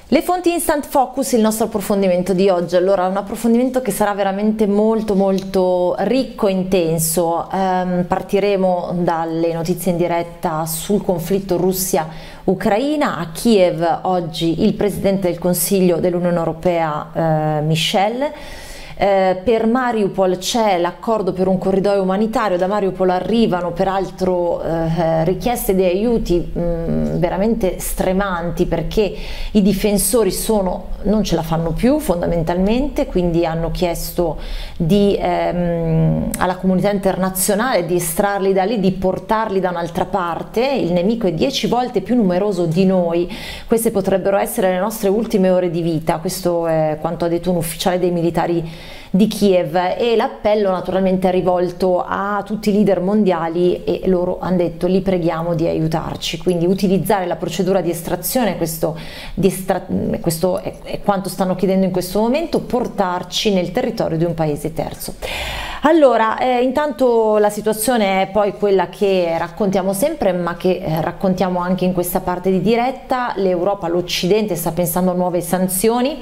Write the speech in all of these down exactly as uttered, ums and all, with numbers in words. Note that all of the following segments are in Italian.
Le fonti Instant Focus, il nostro approfondimento di oggi. Allora, un approfondimento che sarà veramente molto molto ricco e intenso. Ehm, partiremo dalle notizie in diretta sul conflitto Russia-Ucraina. A Kiev oggi il Presidente del Consiglio dell'Unione Europea eh, Michel. Eh, per Mariupol c'è l'accordo per un corridoio umanitario, da Mariupol arrivano peraltro eh, richieste di aiuti mh, veramente stremanti, perché i difensori sono, non ce la fanno più fondamentalmente, quindi hanno chiesto di, ehm, alla comunità internazionale di estrarli da lì, di portarli da un'altra parte. Il nemico è dieci volte più numeroso di noi, queste potrebbero essere le nostre ultime ore di vita, questo è quanto ha detto un ufficiale dei militari di Kiev, e l'appello naturalmente è rivolto a tutti i leader mondiali e loro hanno detto: li preghiamo di aiutarci, quindi utilizzare la procedura di estrazione, questo, di estra questo è, è quanto stanno chiedendo in questo momento, portarci nel territorio di un paese terzo. Allora, eh, intanto la situazione è poi quella che raccontiamo sempre, ma che eh, raccontiamo anche in questa parte di diretta. L'Europa, l'Occidente sta pensando a nuove sanzioni.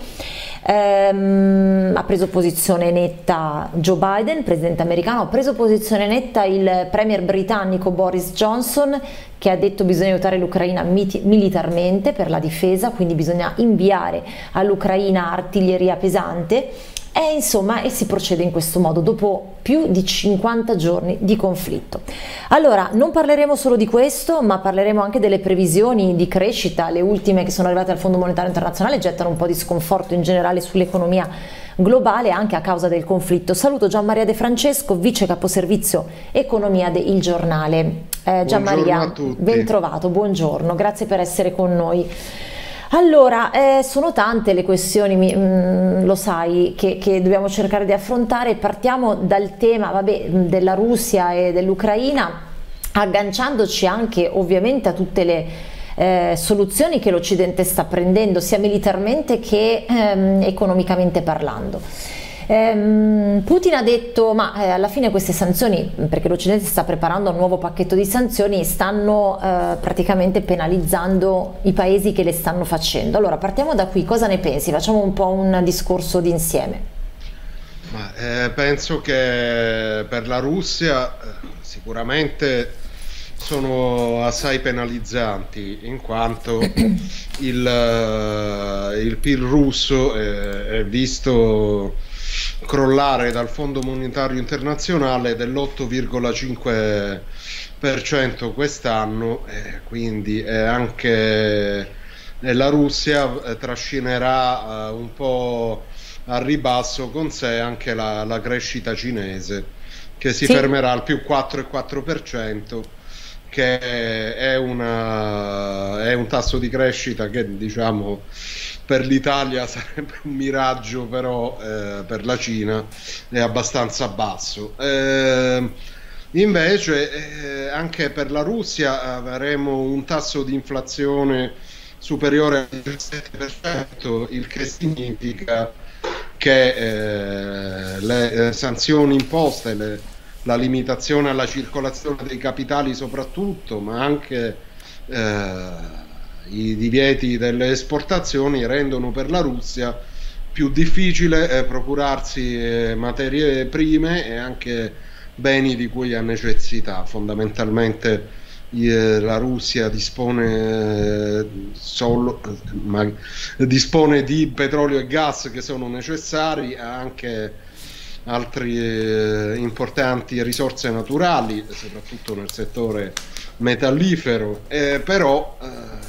Ehm, ha preso posizione netta Joe Biden, presidente americano, ha preso posizione netta il premier britannico Boris Johnson, che ha detto bisogna aiutare l'Ucraina militarmente per la difesa, quindi bisogna inviare all'Ucraina artiglieria pesante. E insomma, e si procede in questo modo dopo più di cinquanta giorni di conflitto. Allora, non parleremo solo di questo, ma parleremo anche delle previsioni di crescita. Le ultime che sono arrivate dal Fondo Monetario Internazionale gettano un po' di sconforto in generale sull'economia globale, anche a causa del conflitto. Saluto Gian Maria De Francesco, vice caposervizio economia de Il Giornale. Eh, Gian Maria, ben trovato, buongiorno, grazie per essere con noi. Allora, eh, sono tante le questioni, mh, lo sai, che, che dobbiamo cercare di affrontare. Partiamo dal tema, vabbè, della Russia e dell'Ucraina, agganciandoci anche ovviamente a tutte le eh, soluzioni che l'Occidente sta prendendo, sia militarmente che ehm, economicamente parlando. Ehm, Putin ha detto: ma eh, alla fine queste sanzioni, perché l'Occidente sta preparando un nuovo pacchetto di sanzioni, stanno eh, praticamente penalizzando i paesi che le stanno facendo. Allora, partiamo da qui, cosa ne pensi? Facciamo un po' un discorso d'insieme. Ma, eh, penso che per la Russia eh, sicuramente sono assai penalizzanti, in quanto il, eh, il P I L russo è, è visto crollare dal Fondo Monetario Internazionale dell'otto virgola cinque per cento quest'anno, eh, quindi eh, anche eh, la Russia eh, trascinerà eh, un po' a ribasso con sé anche la, la crescita cinese, che si sì. fermerà al più quattro virgola quattro per cento, che è, una, è un tasso di crescita che, diciamo, per l'Italia sarebbe un miraggio, però eh, per la Cina è abbastanza basso. Eh, invece eh, anche per la Russia avremo un tasso di inflazione superiore al diciassette per cento, il che significa che eh, le sanzioni imposte, le, la limitazione alla circolazione dei capitali soprattutto, ma anche eh, i divieti delle esportazioni, rendono per la Russia più difficile eh, procurarsi eh, materie prime e anche beni di cui ha necessità. Fondamentalmente eh, la Russia dispone, eh, solo, ma, dispone di petrolio e gas che sono necessari, ha anche altre eh, importanti risorse naturali, soprattutto nel settore metallifero, eh, però eh,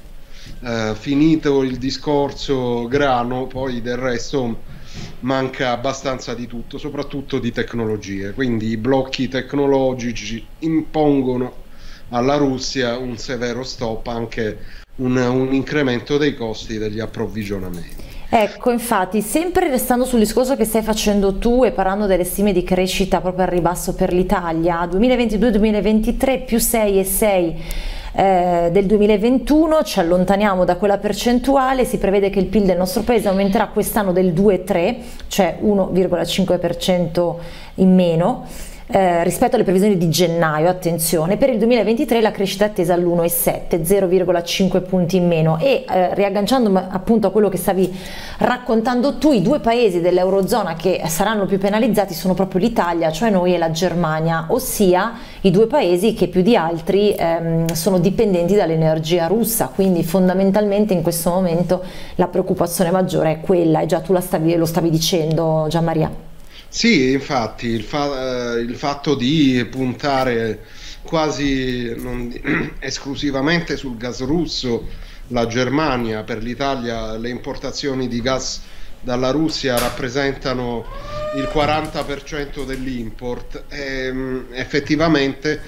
Uh, finito il discorso grano, poi del resto manca abbastanza di tutto, soprattutto di tecnologie, quindi i blocchi tecnologici impongono alla Russia un severo stop, anche un, un incremento dei costi degli approvvigionamenti. Ecco, infatti, sempre restando sul discorso che stai facendo tu e parlando delle stime di crescita proprio al ribasso per l'Italia, duemilaventidue duemilaventitré più sei virgola sei Eh, del duemilaventuno, ci allontaniamo da quella percentuale. Si prevede che il P I L del nostro paese aumenterà quest'anno del due virgola tre, cioè uno virgola cinque per cento in meno. Eh, rispetto alle previsioni di gennaio, attenzione, per il duemilaventitré la crescita è attesa all'uno virgola sette, zero virgola cinque punti in meno e eh, riagganciandomi appunto a quello che stavi raccontando tu, i due paesi dell'Eurozona che saranno più penalizzati sono proprio l'Italia, cioè noi, e la Germania, ossia i due paesi che più di altri ehm, sono dipendenti dall'energia russa, quindi fondamentalmente in questo momento la preoccupazione maggiore è quella, e già tu la stavi, lo stavi dicendo, Gianmaria. Sì, infatti il, fa- eh, il fatto di puntare quasi non di- esclusivamente sul gas russo, la Germania, per l'Italia le importazioni di gas dalla Russia rappresentano il quaranta per cento dell'import e mh, effettivamente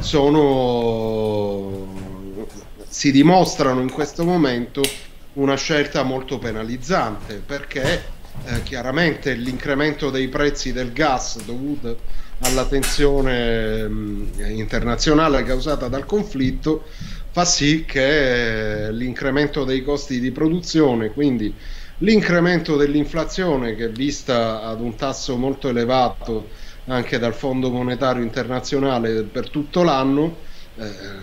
sono, si dimostrano in questo momento una scelta molto penalizzante perché Eh, chiaramente l'incremento dei prezzi del gas dovuto alla tensione mh, internazionale causata dal conflitto fa sì che eh, l'incremento dei costi di produzione, quindi l'incremento dell'inflazione che è vista ad un tasso molto elevato anche dal Fondo Monetario Internazionale per tutto l'anno, eh,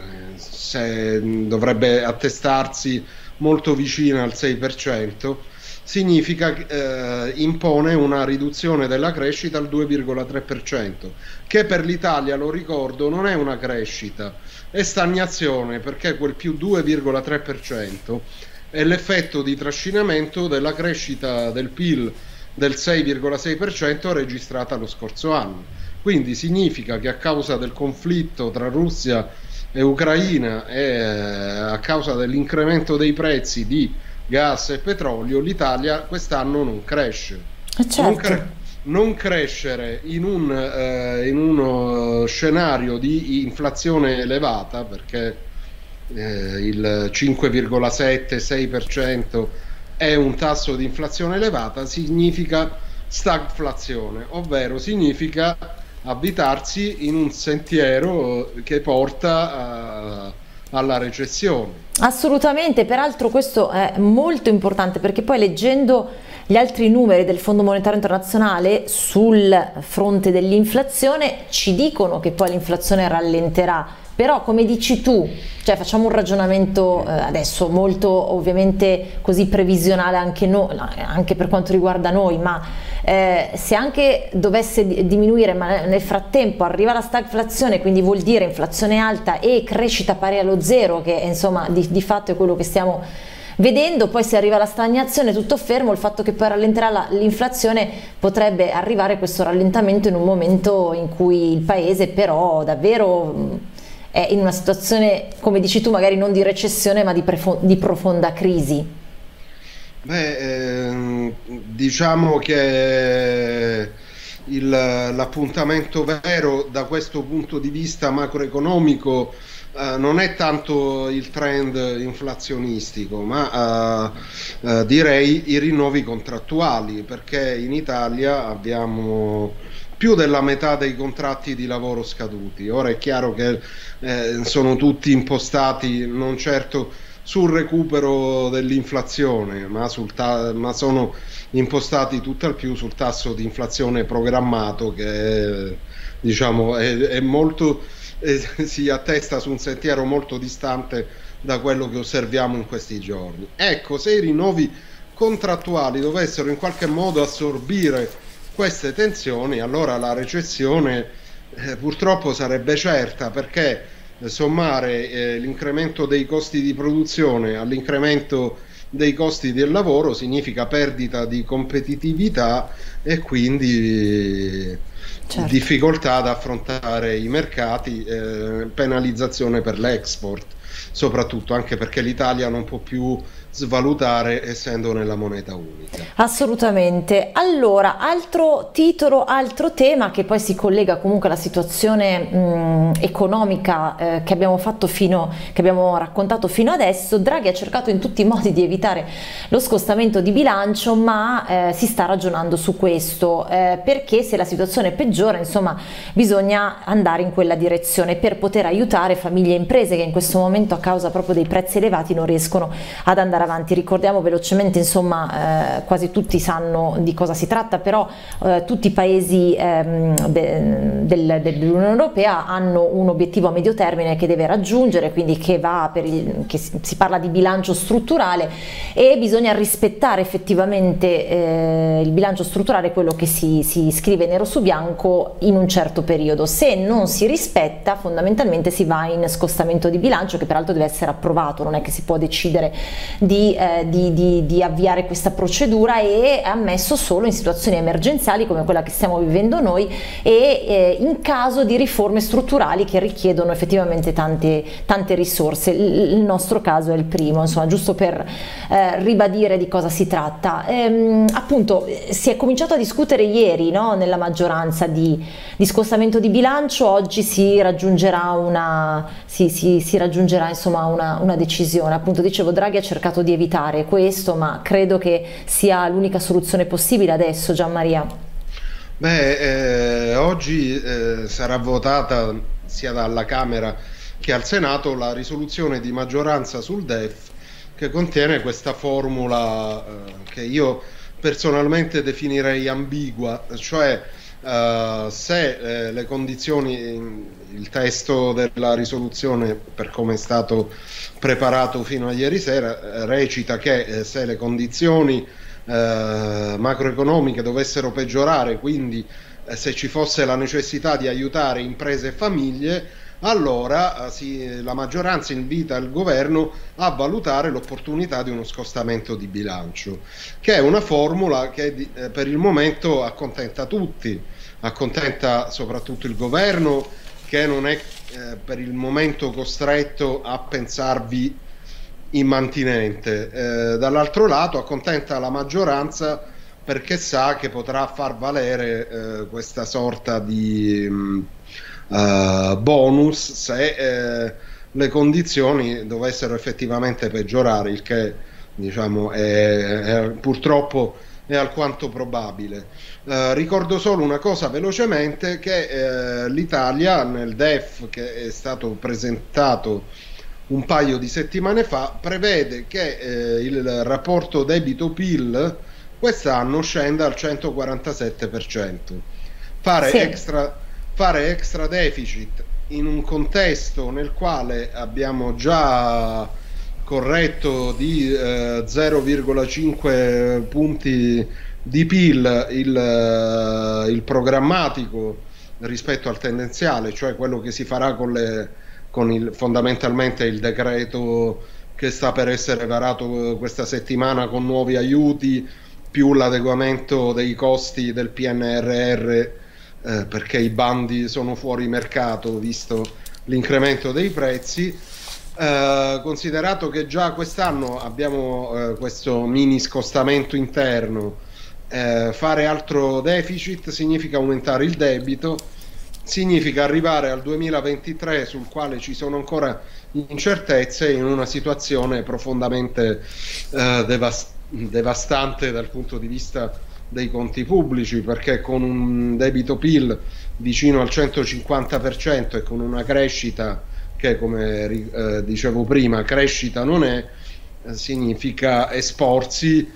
se, dovrebbe attestarsi molto vicina al sei per cento, significa eh, impone una riduzione della crescita al due virgola tre per cento, che per l'Italia, lo ricordo, non è una crescita, è stagnazione, perché quel più due virgola tre per cento è l'effetto di trascinamento della crescita del P I L del sei virgola sei per cento registrata lo scorso anno. Quindi significa che a causa del conflitto tra Russia e Ucraina e a causa dell'incremento dei prezzi di gas e petrolio, l'Italia quest'anno non cresce. Certo. Non, cre- non crescere in, un, eh, in uno scenario di inflazione elevata, perché eh, il cinque virgola sette sei per cento è un tasso di inflazione elevata, significa stagflazione, ovvero significa avvitarsi in un sentiero che porta a alla recessione. Assolutamente, peraltro questo è molto importante perché poi leggendo gli altri numeri del Fondo Monetario Internazionale sul fronte dell'inflazione ci dicono che poi l'inflazione rallenterà, però come dici tu, cioè facciamo un ragionamento eh, adesso molto ovviamente così previsionale anche, no, anche per quanto riguarda noi, ma eh, se anche dovesse diminuire ma nel frattempo arriva la stagflazione, quindi vuol dire inflazione alta e crescita pari allo zero, che insomma di, di fatto è quello che stiamo vedendo, poi se arriva la stagnazione tutto fermo, il fatto che poi rallenterà l'inflazione potrebbe arrivare questo rallentamento in un momento in cui il paese però davvero è in una situazione, come dici tu, magari non di recessione ma di, di profonda crisi. Beh, ehm, diciamo che il, l'appuntamento vero da questo punto di vista macroeconomico eh, non è tanto il trend inflazionistico, ma eh, eh, direi i rinnovi contrattuali, perché in Italia abbiamo più della metà dei contratti di lavoro scaduti. Ora è chiaro che eh, sono tutti impostati non certo sul recupero dell'inflazione, ma, sul ta- ma sono impostati tutt'al più sul tasso di inflazione programmato che è, diciamo, è, è molto, eh, si attesta su un sentiero molto distante da quello che osserviamo in questi giorni. Ecco, se i rinnovi contrattuali dovessero in qualche modo assorbire queste tensioni, allora la recessione eh, purtroppo sarebbe certa, perché sommare eh, l'incremento dei costi di produzione all'incremento dei costi del lavoro significa perdita di competitività e quindi certo. difficoltà ad affrontare i mercati, eh, penalizzazione per l'export, soprattutto anche perché l'Italia non può più svalutare essendo nella moneta unica. Assolutamente. Allora, altro titolo, altro tema che poi si collega comunque alla situazione mh, economica eh, che abbiamo fatto fino, che abbiamo raccontato fino adesso. Draghi ha cercato in tutti i modi di evitare lo scostamento di bilancio, ma eh, si sta ragionando su questo eh, perché se la situazione peggiora, insomma, bisogna andare in quella direzione per poter aiutare famiglie e imprese che in questo momento a causa proprio dei prezzi elevati non riescono ad andare andare avanti. Ricordiamo velocemente, insomma, eh, quasi tutti sanno di cosa si tratta, però eh, tutti i paesi ehm, de, del, dell'Unione Europea hanno un obiettivo a medio termine che deve raggiungere, quindi che va per il, che si, si parla di bilancio strutturale, e bisogna rispettare effettivamente eh, il bilancio strutturale, quello che si, si scrive nero su bianco in un certo periodo. Se non si rispetta, fondamentalmente si va in scostamento di bilancio, che peraltro deve essere approvato, non è che si può decidere di, eh, di, di, di avviare questa procedura, e è ammesso solo in situazioni emergenziali come quella che stiamo vivendo noi, e eh, in caso di riforme strutturali che richiedono effettivamente tante, tante risorse. Il, il nostro caso è il primo, insomma, giusto per eh, ribadire di cosa si tratta. Ehm, appunto si è cominciato a discutere ieri, no, nella maggioranza di, di scostamento di bilancio. Oggi si raggiungerà una, si, si, si raggiungerà insomma una, una decisione. Appunto, dicevo, Draghi ha cercato di evitare questo, ma credo che sia l'unica soluzione possibile adesso, Gianmaria. Beh, eh, oggi eh, sarà votata sia dalla Camera che al Senato la risoluzione di maggioranza sul D E F, che contiene questa formula eh, che io personalmente definirei ambigua, cioè Uh, se eh, le condizioni, il testo della risoluzione, per come è stato preparato fino a ieri sera, eh, recita che eh, se le condizioni eh, macroeconomiche dovessero peggiorare, quindi eh, se ci fosse la necessità di aiutare imprese e famiglie, allora eh, si, la maggioranza invita il governo a valutare l'opportunità di uno scostamento di bilancio, che è una formula che eh, per il momento accontenta tutti. Accontenta soprattutto il governo, che non è eh, per il momento costretto a pensarvi immantinente. Eh, dall'altro lato accontenta la maggioranza, perché sa che potrà far valere eh, questa sorta di mh, uh, bonus se eh, le condizioni dovessero effettivamente peggiorare, il che, diciamo, è, è, purtroppo è alquanto probabile. Uh, ricordo solo una cosa velocemente, che uh, l'Italia nel D E F che è stato presentato un paio di settimane fa prevede che uh, il rapporto debito-P I L quest'anno scenda al centoquarantasette per cento. Fare, sì. extra, fare extra deficit in un contesto nel quale abbiamo già corretto di uh, zero virgola cinque punti di P I L il, il programmatico rispetto al tendenziale, cioè quello che si farà con, le, con il, fondamentalmente il decreto che sta per essere varato questa settimana con nuovi aiuti, più l'adeguamento dei costi del P N R R, eh, perché i bandi sono fuori mercato visto l'incremento dei prezzi. Eh, considerato che già quest'anno abbiamo eh, questo mini scostamento interno, Eh, fare altro deficit significa aumentare il debito, significa arrivare al duemilaventitré, sul quale ci sono ancora incertezze, in una situazione profondamente eh, devast- devastante dal punto di vista dei conti pubblici, perché con un debito P I L vicino al centocinquanta per cento e con una crescita che, come eh, dicevo prima, crescita non è, eh, significa esporsi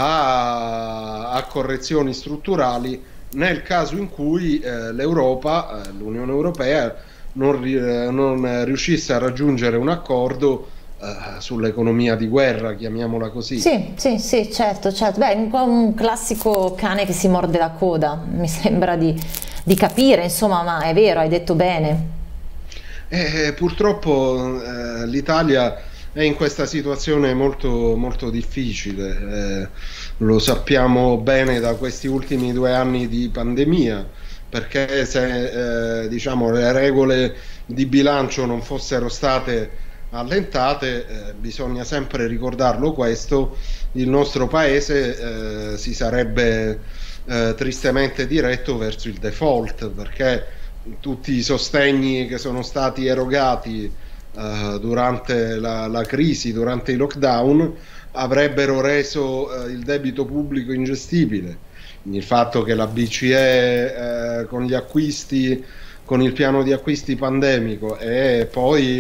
A, a correzioni strutturali nel caso in cui eh, l'Europa, eh, l'Unione Europea non, eh, non riuscisse a raggiungere un accordo eh, sull'economia di guerra, chiamiamola così. Sì, sì, sì, certo, certo. Beh, un, un classico cane che si morde la coda, mi sembra di, di capire, insomma, ma è vero, hai detto bene. Eh, purtroppo eh, l'Italia è in questa situazione molto, molto difficile, eh, lo sappiamo bene da questi ultimi due anni di pandemia, perché se eh, diciamo, le regole di bilancio non fossero state allentate, eh, bisogna sempre ricordarlo questo, il nostro paese eh, si sarebbe eh, tristemente diretto verso il default, perché tutti i sostegni che sono stati erogati Uh, durante la, la crisi, durante i lockdown, avrebbero reso uh, il debito pubblico ingestibile. Il fatto che la B C E uh, con gli acquisti, con il piano di acquisti pandemico e poi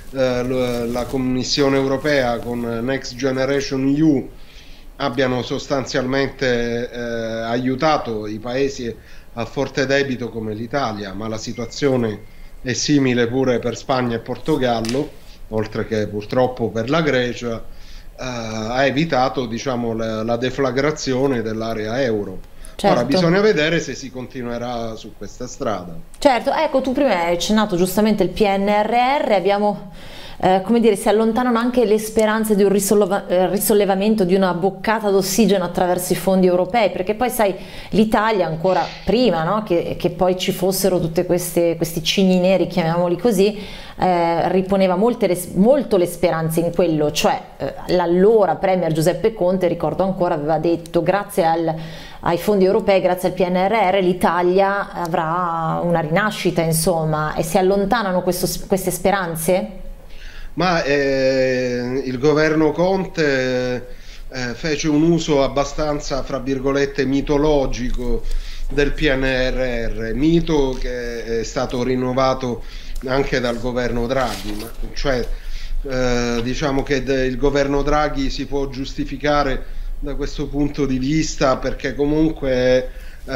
eh, la Commissione europea con Next Generation E U abbiano sostanzialmente eh, aiutato i paesi a forte debito come l'Italia, ma la situazione è simile pure per Spagna e Portogallo, oltre che purtroppo per la Grecia, eh, ha evitato, diciamo, la, la deflagrazione dell'area euro. Certo. Ora bisogna vedere se si continuerà su questa strada. Certo, ecco, tu prima hai accennato giustamente il P N R R, abbiamo... Eh, come dire, si allontanano anche le speranze di un risolleva, eh, risollevamento, di una boccata d'ossigeno attraverso i fondi europei, perché poi sai, l'Italia ancora prima, no, che, che poi ci fossero tutte queste, questi cigni neri, chiamiamoli così, eh, riponeva molte le, molto le speranze in quello, cioè eh, l'allora premier Giuseppe Conte, ricordo ancora, aveva detto grazie al ai fondi europei, grazie al P N R R l'Italia avrà una rinascita, insomma, e si allontanano questo, queste speranze? Ma eh, il governo Conte eh, fece un uso abbastanza, fra virgolette, mitologico del P N R R, mito che è stato rinnovato anche dal governo Draghi, ma, cioè eh, diciamo che il governo Draghi si può giustificare da questo punto di vista perché comunque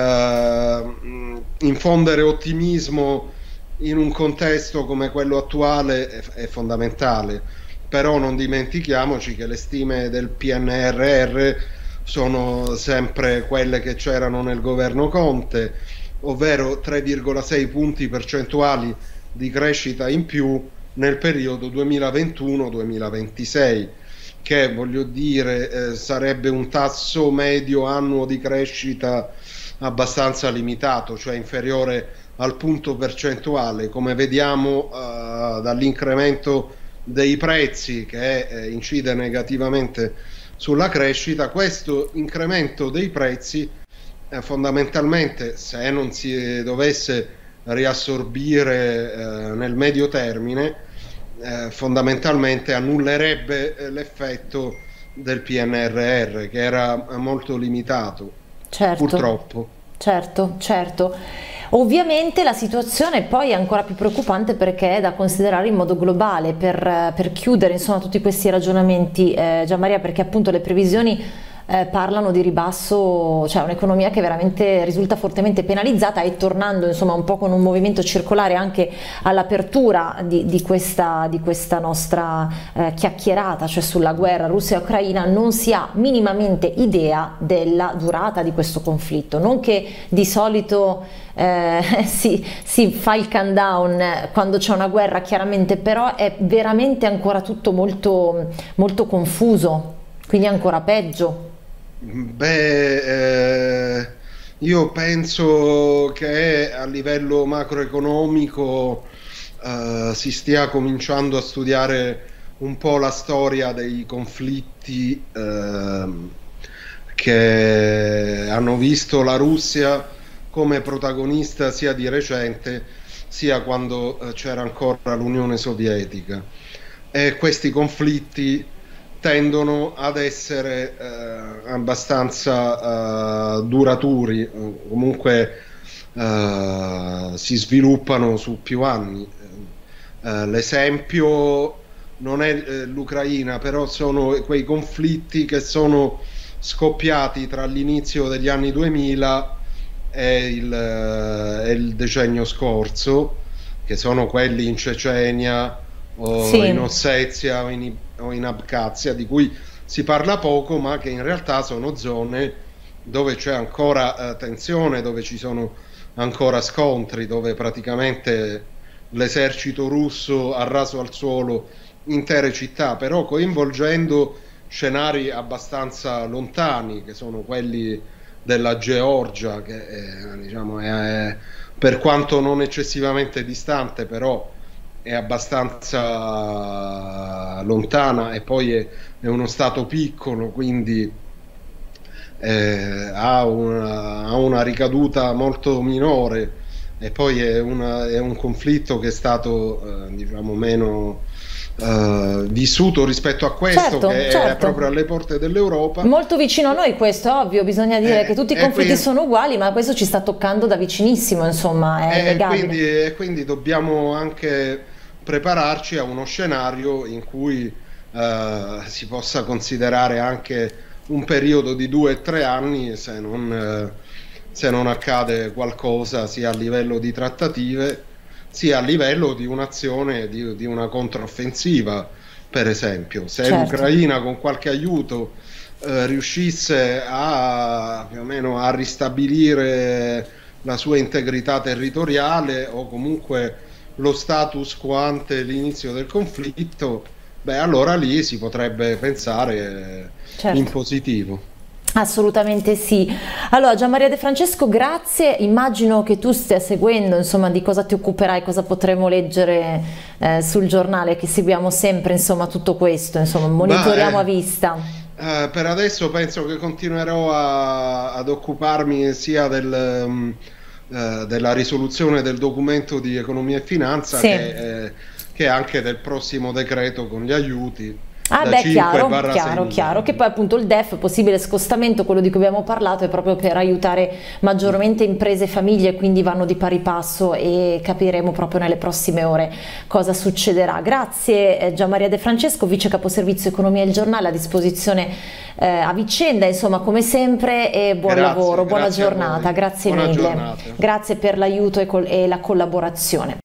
eh, infondere ottimismo in un contesto come quello attuale è, è fondamentale, però non dimentichiamoci che le stime del P N R R sono sempre quelle che c'erano nel governo Conte, ovvero tre virgola sei punti percentuali di crescita in più nel periodo duemilaventuno duemilaventisei, che voglio dire eh, sarebbe un tasso medio annuo di crescita abbastanza limitato, cioè inferiore al punto percentuale, come vediamo uh, dall'incremento dei prezzi che eh, incide negativamente sulla crescita. Questo incremento dei prezzi eh, fondamentalmente, se non si dovesse riassorbire eh, nel medio termine, eh, fondamentalmente annullerebbe eh, l'effetto del P N R R, che era molto limitato, certo, purtroppo. Certo, certo. Ovviamente la situazione poi è ancora più preoccupante perché è da considerare in modo globale per, per chiudere insomma tutti questi ragionamenti, eh, Gianmaria, perché appunto le previsioni eh, parlano di ribasso, cioè un'economia che veramente risulta fortemente penalizzata, e tornando insomma un po' con un movimento circolare anche all'apertura di, di, questa, di questa nostra eh, chiacchierata, cioè sulla guerra Russia-Ucraina, non si ha minimamente idea della durata di questo conflitto, non che di solito Eh, si, si fa il countdown quando c'è una guerra, chiaramente, però è veramente ancora tutto molto, molto confuso, quindi ancora peggio. Beh, eh, io penso che a livello macroeconomico eh, si stia cominciando a studiare un po' la storia dei conflitti eh, che hanno visto la Russia come protagonista sia di recente sia quando eh, c'era ancora l'Unione Sovietica, e questi conflitti tendono ad essere eh, abbastanza eh, duraturi, comunque eh, si sviluppano su più anni. Eh, l'esempio non è eh, l'Ucraina, però sono quei conflitti che sono scoppiati tra l'inizio degli anni duemila e il, e il decennio scorso, che sono quelli in Cecenia o sì. in Ossetia o in, o in Abkhazia, di cui si parla poco, ma che in realtà sono zone dove c'è ancora eh, tensione, dove ci sono ancora scontri, dove praticamente l'esercito russo ha raso al suolo intere città, però coinvolgendo scenari abbastanza lontani, che sono quelli della Georgia, che è, diciamo, è, è, per quanto non eccessivamente distante, però è abbastanza lontana, e poi è, è uno stato piccolo, quindi eh, ha, una, ha una ricaduta molto minore, e poi è, una, è un conflitto che è stato eh, diciamo meno Uh, vissuto rispetto a questo, certo, che certo. è proprio alle porte dell'Europa, molto vicino a noi. Questo è ovvio, bisogna dire eh, che tutti i conflitti quindi, sono uguali, ma questo ci sta toccando da vicinissimo, insomma, è e legale. Quindi, e quindi dobbiamo anche prepararci a uno scenario in cui eh, si possa considerare anche un periodo di due o tre anni se non, eh, se non accade qualcosa sia a livello di trattative sia a livello di un'azione, di, di una controffensiva, per esempio. Se Certo. l'Ucraina con qualche aiuto eh, riuscisse a più o meno a ristabilire la sua integrità territoriale o comunque lo status quo ante l'inizio del conflitto, beh, allora lì si potrebbe pensare Certo. in positivo. Assolutamente sì. Allora, Gianmaria De Francesco, grazie. Immagino che tu stia seguendo, insomma, di cosa ti occuperai, cosa potremo leggere eh, sul giornale, che seguiamo sempre, insomma, tutto questo, insomma, monitoriamo Beh, a vista. eh, per adesso penso che continuerò a- ad occuparmi sia del, um, eh, della risoluzione del documento di economia e finanza Sì. che, eh, che anche del prossimo decreto con gli aiuti Ah da beh, cinque chiaro, barra chiaro, sei chiaro, che miliardi. poi appunto il D E F, possibile scostamento, quello di cui abbiamo parlato, è proprio per aiutare maggiormente imprese e famiglie, quindi vanno di pari passo e capiremo proprio nelle prossime ore cosa succederà. Grazie eh, Gianmaria De Francesco, vice caposervizio Economia e il Giornale, a disposizione eh, a vicenda, insomma, come sempre, e buon Grazie, lavoro, buona grazie a giornata, voi. grazie Buona mille, giornata. grazie per l'aiuto e, col- e la collaborazione.